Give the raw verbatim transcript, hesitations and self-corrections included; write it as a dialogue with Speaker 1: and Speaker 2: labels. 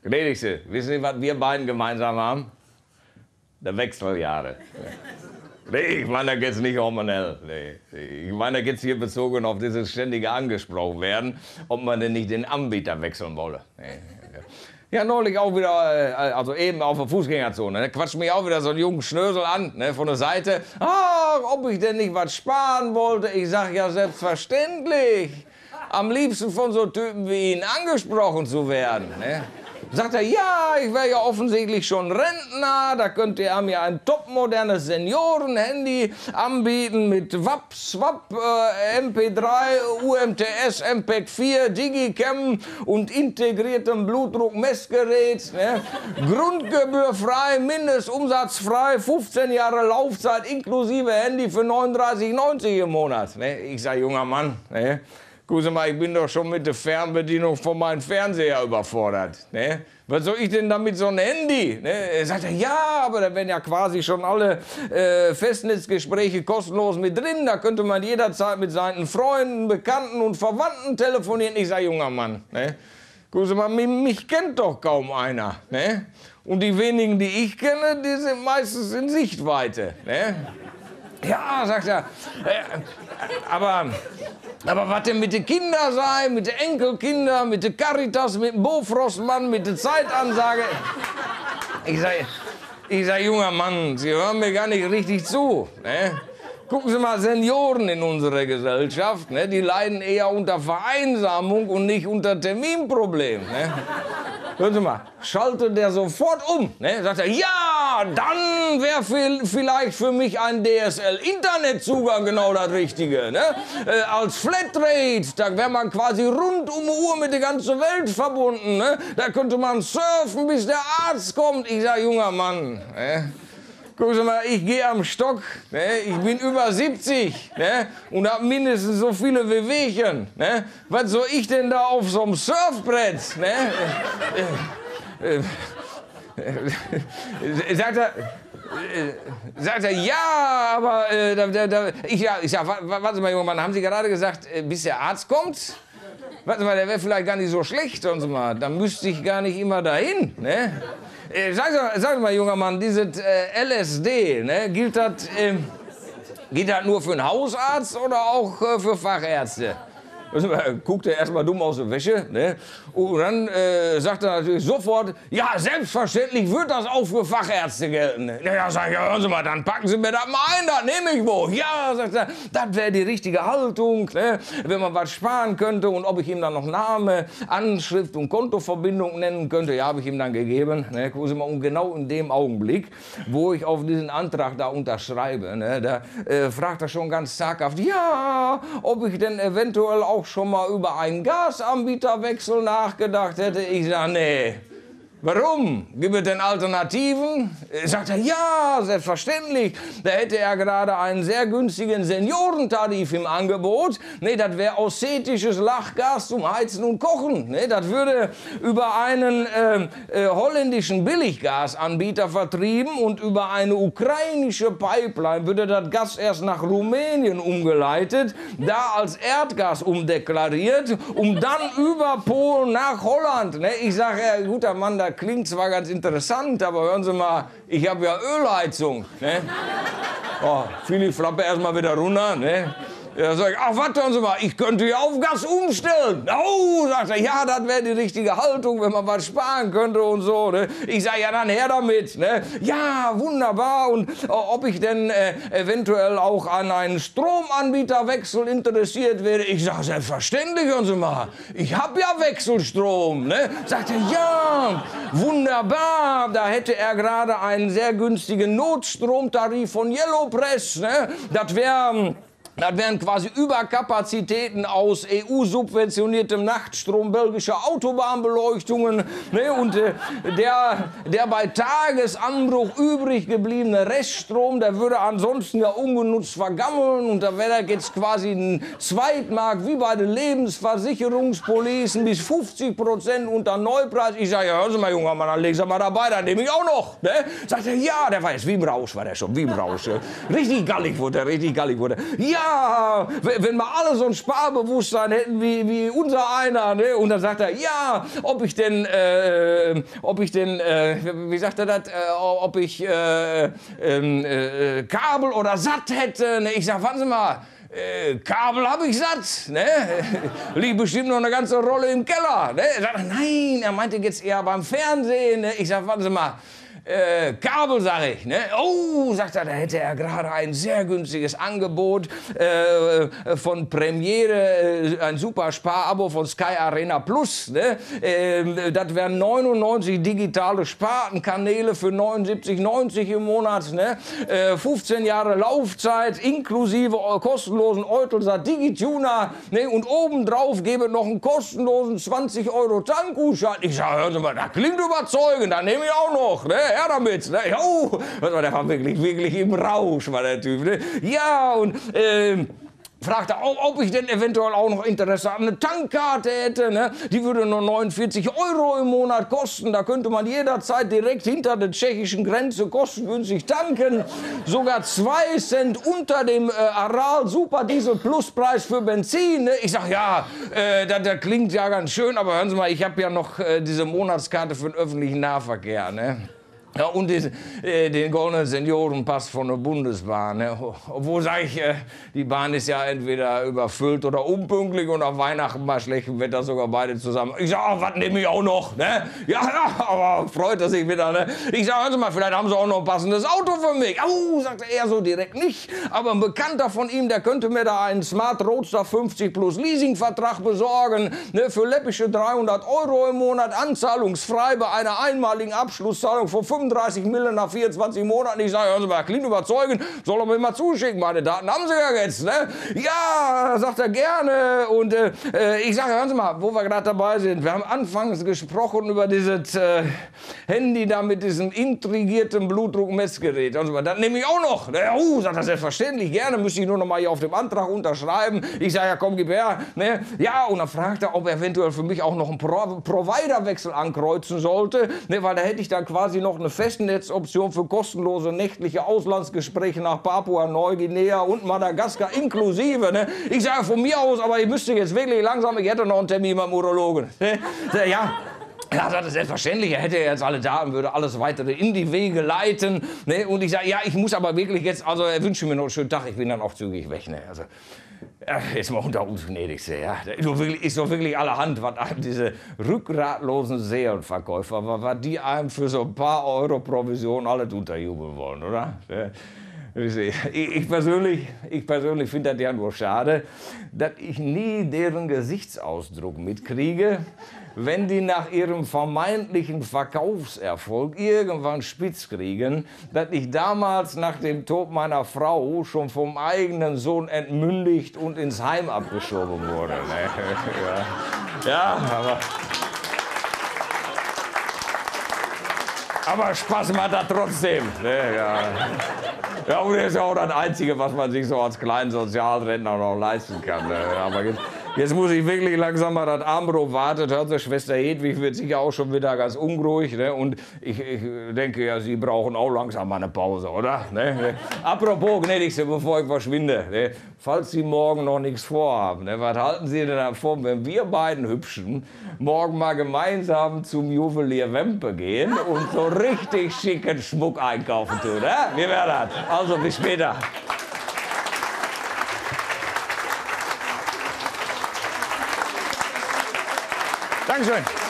Speaker 1: Gnädigste, wissen Sie, was wir beiden gemeinsam haben? Der Wechseljahre. Nee, ich meine, da geht's nicht hormonell. Nee. Ich meine, da geht's hier bezogen auf dieses ständige angesprochen werden, ob man denn nicht den Anbieter wechseln wolle. Nee. Ja, neulich auch wieder, also eben auf der Fußgängerzone, ne, quatscht mich auch wieder so ein junger Schnösel an, ne, von der Seite. Ach, ob ich denn nicht was sparen wollte? Ich sag ja selbstverständlich. Am liebsten von so Typen wie Ihnen angesprochen zu werden. Ne? Sagt er, ja, ich wäre ja offensichtlich schon Rentner, da könnt ihr mir ein topmodernes Seniorenhandy anbieten mit W A P, SWAP, äh, M P drei, U M T S, M P E G vier, Digicam und integriertem Blutdruckmessgerät. Ne? Grundgebühr frei, mindestumsatzfrei, fünfzehn Jahre Laufzeit inklusive Handy für neununddreißig neunzig im Monat. Ne? Ich sag, junger Mann, ne? Gucken Sie mal, ich bin doch schon mit der Fernbedienung von meinem Fernseher überfordert. Ne? Was soll ich denn damit so ein Handy? Ne? Er sagt, ja, aber da wären ja quasi schon alle äh, Festnetzgespräche kostenlos mit drin. Da könnte man jederzeit mit seinen Freunden, Bekannten und Verwandten telefonieren. Ich sage, junger Mann, ne? Gucken Sie mal, mich, mich kennt doch kaum einer. Ne? Und die wenigen, die ich kenne, die sind meistens in Sichtweite. Ne? Ja, sagt er, äh, aber, aber was denn mit den Kindern sei, mit den Enkelkindern, mit der Caritas, mit dem Bofrostmann, mit der Zeitansage? Ich sag, ich sag, junger Mann, Sie hören mir gar nicht richtig zu. Ne? Gucken Sie mal, Senioren in unserer Gesellschaft, ne, die leiden eher unter Vereinsamung und nicht unter Terminproblemen. Ne? Hören Sie mal, schaltet der sofort um. Ne? Sagt er, ja, dann wäre vielleicht für mich ein D S L-Internetzugang genau das Richtige. Ne? Äh, als Flatrate, da wäre man quasi rund um die Uhr mit der ganzen Welt verbunden. Ne? Da könnte man surfen, bis der Arzt kommt. Ich sag, junger Mann, ne? Gucken Sie mal, ich gehe am Stock, ne? Ich bin über siebzig, ne? Und habe mindestens so viele Wehwehchen. Ne? Was soll ich denn da auf so einem Surfbrett? Ne? Äh, äh, äh, sagt er, äh, sagt er, ja, aber äh, da, da, da, ich, ja, ich sag, warten Sie mal, junger Mann, haben Sie gerade gesagt, äh, bis der Arzt kommt? Warten Sie mal, der wäre vielleicht gar nicht so schlecht, hören Sie mal, da müsste ich gar nicht immer dahin, ne? Äh, sag, sag mal, junger Mann, dieses äh, L S D, ne, gilt das äh, gilt das nur für einen Hausarzt oder auch äh, für Fachärzte? Also, guckt er erstmal dumm aus der Wäsche, ne? Und dann äh, sagt er natürlich sofort, ja, selbstverständlich wird das auch für Fachärzte gelten. Ja, sag ich, ja, hören Sie mal, dann packen Sie mir das mal ein, das nehme ich wohl. Ja, sagt er, das wäre die richtige Haltung, ne? Wenn man was sparen könnte und ob ich ihm dann noch Name, Anschrift und Kontoverbindung nennen könnte, ja, habe ich ihm dann gegeben. Ne? Gucken Sie mal, und genau in dem Augenblick, wo ich auf diesen Antrag da unterschreibe, ne, da äh, fragt er schon ganz zaghaft, ja, ob ich denn eventuell auch schon mal über einen Gasanbieterwechsel nachgedacht hätte. Ich sage, nee. Warum? Gibt es denn Alternativen? Sagt er, ja, selbstverständlich. Da hätte er gerade einen sehr günstigen Seniorentarif im Angebot. Nee, das wäre ossetisches Lachgas zum Heizen und Kochen. Nee, das würde über einen äh, äh, holländischen Billiggasanbieter vertrieben und über eine ukrainische Pipeline würde das Gas erst nach Rumänien umgeleitet, da als Erdgas umdeklariert, um dann über Polen nach Holland. Nee, ich sage, ja, guter Mann, das klingt zwar ganz interessant, aber hören Sie mal, ich habe ja Ölheizung. Ne? Oh, Philipp Flappe erstmal wieder runter. Ne? Ja, sag ich, ach, warte, hören Sie mal, ich könnte ja auf Gas umstellen. Oh, sagt er, ja, das wäre die richtige Haltung, wenn man was sparen könnte und so. Ne? Ich sage, ja, dann her damit. Ne? Ja, wunderbar. Und äh, ob ich denn äh, eventuell auch an einen Stromanbieterwechsel interessiert wäre. Ich sage, selbstverständlich, hören Sie mal, ich habe ja Wechselstrom. Ne? Sagt er, ja, wunderbar. Da hätte er gerade einen sehr günstigen Notstromtarif von Yellow Press. Ne? Das wäre... Das wären quasi Überkapazitäten aus E U-subventioniertem Nachtstrom, belgische Autobahnbeleuchtungen. Ne? Und äh, der, der bei Tagesanbruch übrig gebliebene Reststrom, der würde ansonsten ja ungenutzt vergammeln. Und da wäre jetzt quasi ein Zweitmarkt, wie bei den Lebensversicherungspolicen, bis fünfzig Prozent unter Neupreis. Ich sage, ja, hören Sie mal, junger Mann, dann legen Sie mal dabei, dann nehme ich auch noch. Ne? Sagt er, ja, der war jetzt wie im Rausch, war der schon, wie im Rausch. Richtig gallig wurde er, richtig gallig wurde er. Ja, ja, wenn wir alle so ein Sparbewusstsein hätten wie, wie unser einer, ne? Und dann sagt er, ja, ob ich denn, äh, ob ich denn, äh, wie sagt er das, äh, ob ich äh, äh, äh, Kabel oder Satt hätte. Ne? Ich sag, warten Sie mal, äh, Kabel habe ich satt, ne? Liegt bestimmt noch eine ganze Rolle im Keller. Ne? Er sagt, nein, er meinte jetzt eher beim Fernsehen. Ne? Ich sag, warten Sie mal, Äh, Kabel, sag ich, ne? Oh, sagt er, da hätte er gerade ein sehr günstiges Angebot äh, von Premiere, äh, ein super Sparabo von Sky Arena Plus, ne? Äh, das wären neunundneunzig digitale Spartenkanäle für neunundsiebzig neunzig im Monat, ne? Äh, fünfzehn Jahre Laufzeit, inklusive kostenlosen Eutelsat Digituner, ne? Und obendrauf gebe noch einen kostenlosen zwanzig Euro Tankgutschein. Ich sag, hören Sie mal, das klingt überzeugend, da nehme ich auch noch, ne? Her damit, ne? Jo, der war wirklich, wirklich im Rausch, war der Typ, ne? Ja, und, ähm, fragte, ob ich denn eventuell auch noch Interesse an einer Tankkarte hätte. Ne? Die würde nur neunundvierzig Euro im Monat kosten. Da könnte man jederzeit direkt hinter der tschechischen Grenze kostengünstig tanken. Sogar zwei Cent unter dem äh, Aral Superdiesel Pluspreis für Benzin. Ne? Ich sag, ja, äh, das, das klingt ja ganz schön, aber hören Sie mal, ich habe ja noch äh, diese Monatskarte für den öffentlichen Nahverkehr. Ne? Ja, und den, äh, den goldenen Seniorenpass von der Bundesbahn. Ne? Obwohl, sag ich, äh, die Bahn ist ja entweder überfüllt oder unpünktlich und auf Weihnachten bei schlechtem Wetter sogar beide zusammen. Ich sag, oh, was nehme ich auch noch? Ne? Ja, ja, aber freut er sich wieder. Ne? Ich sag, hören Sie mal, vielleicht haben Sie auch noch ein passendes Auto für mich. Oh, sagt er so direkt nicht. Aber ein Bekannter von ihm, der könnte mir da einen Smart Roadster fünfzig plus Leasingvertrag besorgen. Ne? Für läppische dreihundert Euro im Monat, anzahlungsfrei bei einer einmaligen Abschlusszahlung von fünfunddreißig Millionen nach vierundzwanzig Monaten. Ich sage, hören Sie mal, klingt überzeugend, soll er mir mal zuschicken. Meine Daten haben Sie ja jetzt, ne? Ja, sagt er gerne. Und äh, ich sage, hören Sie mal, wo wir gerade dabei sind. Wir haben anfangs gesprochen über dieses äh, Handy da mit diesem intrigierten Blutdruckmessgerät. Hören Sie mal, das nehme ich auch noch. Oh, sagt er, selbstverständlich, gerne. Müsste ich nur noch mal hier auf dem Antrag unterschreiben. Ich sage, ja, komm, gib her. Ne? Ja, und dann fragt er, ob er eventuell für mich auch noch einen Pro Providerwechsel ankreuzen sollte. Ne? Weil da hätte ich dann quasi noch eine Festnetzoption für kostenlose nächtliche Auslandsgespräche nach Papua-Neuguinea und Madagaskar inklusive. Ne? Ich sage von mir aus, aber ich müsste jetzt wirklich langsam, ich hätte noch einen Termin beim Urologen. Ne? Ja. Ja, das ist selbstverständlich. Er hätte jetzt alle Daten, würde alles weitere in die Wege leiten. Ne? Und ich sage, ja, ich muss aber wirklich jetzt, also er wünscht mir noch einen schönen Tag, ich bin dann auch zügig weg. Ne? Also, ja, jetzt mal unter uns gnädigste, ja. Ist doch wirklich, ist doch wirklich allerhand, was einem diese rückgratlosen Seelenverkäufer, was die einem für so ein paar Euro Provision alles unterjubeln wollen, oder? Ich persönlich, ich persönlich finde das ja nur schade, dass ich nie deren Gesichtsausdruck mitkriege, wenn die nach ihrem vermeintlichen Verkaufserfolg irgendwann spitz kriegen, dass ich damals nach dem Tod meiner Frau schon vom eigenen Sohn entmündigt und ins Heim abgeschoben wurde. Ja, ja, aber... Aber Spaß macht das trotzdem. Ne, ja. Ja, und das ist ja auch das Einzige, was man sich so als kleinen Sozialrentner noch leisten kann. Ne. Aber jetzt, jetzt muss ich wirklich langsam mal das Armbrot warten. Hört sich, Schwester Hedwig wird sicher auch schon wieder ganz unruhig. Ne. Und ich, ich denke, ja, Sie brauchen auch langsam mal eine Pause, oder? Ne. Apropos, gnädigste, bevor ich verschwinde. Ne. Falls Sie morgen noch nichts vorhaben, ne, was halten Sie denn davon, wenn wir beiden Hübschen morgen mal gemeinsam zum Juwelier Wempe gehen und so richtig schicken Schmuck einkaufen tun? Ne? Wie wäre das? Also bis später. Dankeschön.